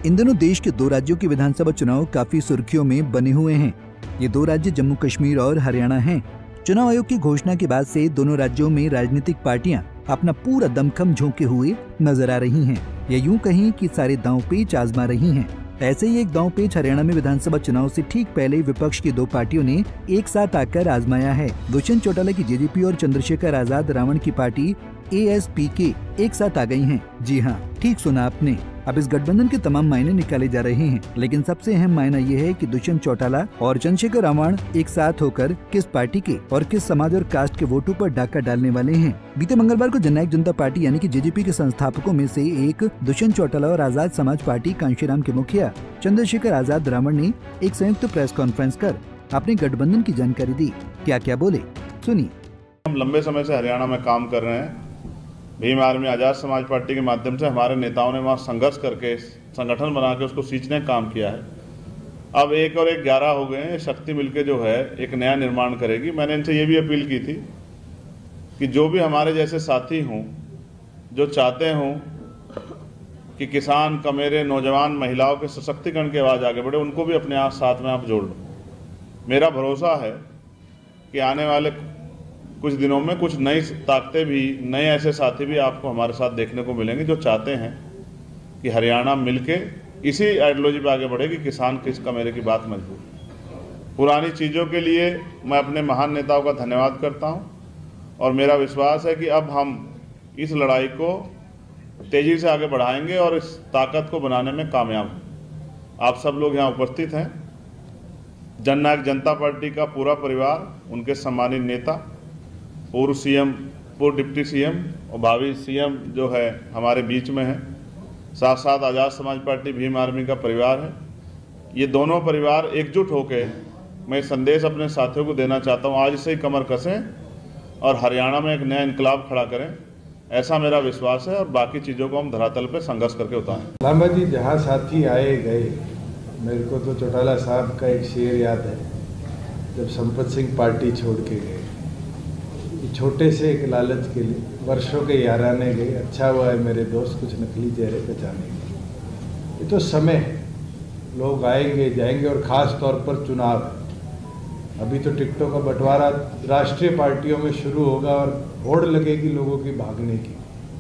इन दिनों देश के दो राज्यों के विधानसभा चुनाव काफी सुर्खियों में बने हुए हैं। ये दो राज्य जम्मू कश्मीर और हरियाणा हैं। चुनाव आयोग की घोषणा के बाद से दोनों राज्यों में राजनीतिक पार्टियां अपना पूरा दमखम झोंके हुए नजर आ रही हैं। या यूं कहें कि सारे दांव पेच आजमा रही हैं। ऐसे ही एक दांव पेच हरियाणा में विधानसभा चुनाव से ठीक पहले विपक्ष की दो पार्टियों ने एक साथ आकर आजमाया है। दुष्यंत चौटाला की जेजेपी और चंद्रशेखर आजाद रावण की पार्टी ASPK एक साथ आ गई हैं। जी हाँ, ठीक सुना आपने। अब इस गठबंधन के तमाम मायने निकाले जा रहे हैं, लेकिन सबसे अहम मायना ये है कि दुष्यंत चौटाला और चंद्रशेखर रावण एक साथ होकर किस पार्टी के और किस समाज और कास्ट के वोटों पर डाका डालने वाले हैं। बीते मंगलवार को जननायक जनता पार्टी यानी कि जेजेपी के संस्थापकों में से एक दुष्यंत चौटाला और आजाद समाज पार्टी कांशीराम के मुखिया चंद्रशेखर आजाद रावण ने एक संयुक्त प्रेस कॉन्फ्रेंस कर अपने गठबंधन की जानकारी दी। क्या क्या बोले, सुनिए। हम लंबे समय से हरियाणा में काम कर रहे हैं। भीम आर्मी आज़ाद समाज पार्टी के माध्यम से हमारे नेताओं ने वहाँ संघर्ष करके संगठन बना के उसको सींचने का काम किया है। अब 1 और 1 11 हो गए हैं। शक्ति मिलके जो है एक नया निर्माण करेगी। मैंने इनसे ये भी अपील की थी कि जो भी हमारे जैसे साथी हों, जो चाहते हों कि किसान, कमेरे, नौजवान, महिलाओं के सशक्तिकरण की आवाज़ आगे बढ़े, उनको भी अपने आप साथ में आप जोड़ लो। मेरा भरोसा है कि आने वाले कुछ दिनों में कुछ नई ताकतें भी, नए ऐसे साथी भी आपको हमारे साथ देखने को मिलेंगे जो चाहते हैं कि हरियाणा मिलके इसी आइडियोलॉजी पे आगे बढ़े कि किसान किस कमेरे की बात मजबूत। पुरानी चीज़ों के लिए मैं अपने महान नेताओं का धन्यवाद करता हूं और मेरा विश्वास है कि अब हम इस लड़ाई को तेज़ी से आगे बढ़ाएंगे और इस ताकत को बनाने में कामयाब हैं। आप सब लोग यहाँ उपस्थित हैं। जननायक जनता पार्टी का पूरा परिवार, उनके सम्मानित नेता, पूर्व CM, पूर्व डिप्टी CM और भावी CM जो है हमारे बीच में है। साथ साथ आज़ाद समाज पार्टी, भीम आर्मी का परिवार है। ये दोनों परिवार एकजुट होकर मैं संदेश अपने साथियों को देना चाहता हूँ, आज से ही कमर कसें और हरियाणा में एक नया इनकलाब खड़ा करें। ऐसा मेरा विश्वास है और बाकी चीज़ों को हम धरातल पर संघर्ष करके उतारें। लांबा जी, जहाँ साथी आए गए, मेरे को तो चौटाला साहब का एक शेर याद है, जब संपत सिंह पार्टी छोड़ के गए, छोटे से एक लालच के लिए वर्षों के याराने गए, अच्छा हुआ है मेरे दोस्त कुछ नकली चेहरे पहचाने गए। ये तो समय है, लोग आएंगे जाएंगे और ख़ास तौर पर चुनाव है। अभी तो टिकटों का बंटवारा राष्ट्रीय पार्टियों में शुरू होगा और होड़ लगेगी लोगों की भागने की।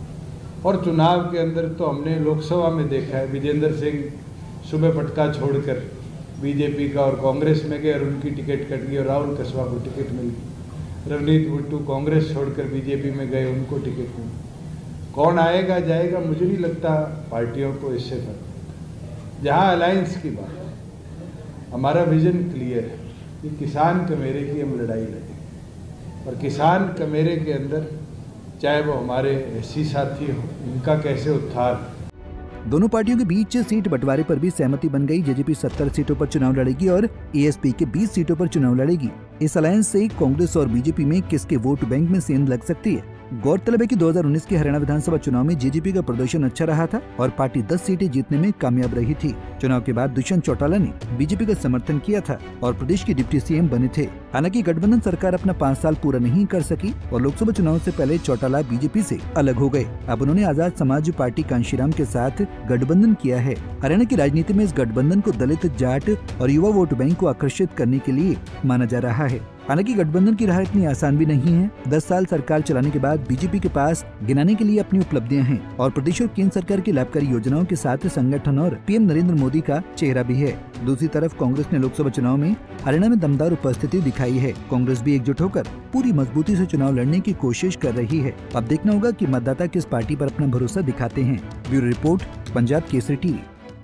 और चुनाव के अंदर तो हमने लोकसभा में देखा है, विजेंद्र सिंह सुबह पटका छोड़कर बीजेपी का और कांग्रेस में गए और उनकी टिकट कट गई और राहुल कसवा को टिकट मिल गई। रवनीत बिट्टू कांग्रेस छोड़कर बीजेपी में गए, उनको टिकट मिली। कौन आएगा जाएगा, मुझे नहीं लगता पार्टियों को इससे फर्क। जहाँ अलायंस की बात है, हमारा विजन क्लियर है कि किसान कमेरे की हम लड़ाई लड़ेंगे और किसान कमेरे के अंदर चाहे वो हमारे SC साथी हो, इनका कैसे उत्थान। दोनों पार्टियों के बीच सीट बंटवारे पर भी सहमति बन गई। जेजेपी 70 सीटों पर चुनाव लड़ेगी और ASPK 20 सीटों पर चुनाव लड़ेगी। इस अलायंस से कांग्रेस और बीजेपी में किसके वोट बैंक में सेंध लग सकती है। गौरतलब है कि 2019 के हरियाणा विधानसभा चुनाव में जेजेपी का प्रदर्शन अच्छा रहा था और पार्टी 10 सीटें जीतने में कामयाब रही थी। चुनाव के बाद दुष्यंत चौटाला ने बीजेपी का समर्थन किया था और प्रदेश के डिप्टी CM बने थे। हालांकि गठबंधन सरकार अपना 5 साल पूरा नहीं कर सकी और लोकसभा चुनाव से पहले चौटाला बीजेपी से अलग हो गए। अब उन्होंने आजाद समाज पार्टी कांशीराम के साथ गठबंधन किया है। हरियाणा की राजनीति में इस गठबंधन को दलित, जाट और युवा वोट बैंक को आकर्षित करने के लिए माना जा रहा है। हालांकि गठबंधन की राह इतनी आसान भी नहीं है। 10 साल सरकार चलाने के बाद बीजेपी के पास गिनाने के लिए अपनी उपलब्धियां हैं और प्रदेश और केंद्र सरकार की लाभकारी योजनाओं के साथ संगठन और PM नरेंद्र मोदी का चेहरा भी है। दूसरी तरफ कांग्रेस ने लोकसभा चुनाव में हरियाणा में दमदार उपस्थिति दिखाई है। कांग्रेस भी एकजुट होकर पूरी मजबूती से चुनाव लड़ने की कोशिश कर रही है। अब देखना होगा कि मतदाता किस पार्टी पर अपना भरोसा दिखाते हैं। Bureau report, Punjab Kesari TV।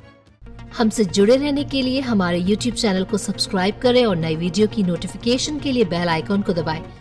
हमसे जुड़े रहने के लिए हमारे YouTube चैनल को सब्सक्राइब करें और नई वीडियो की नोटिफिकेशन के लिए बेल आइकॉन को दबाएं।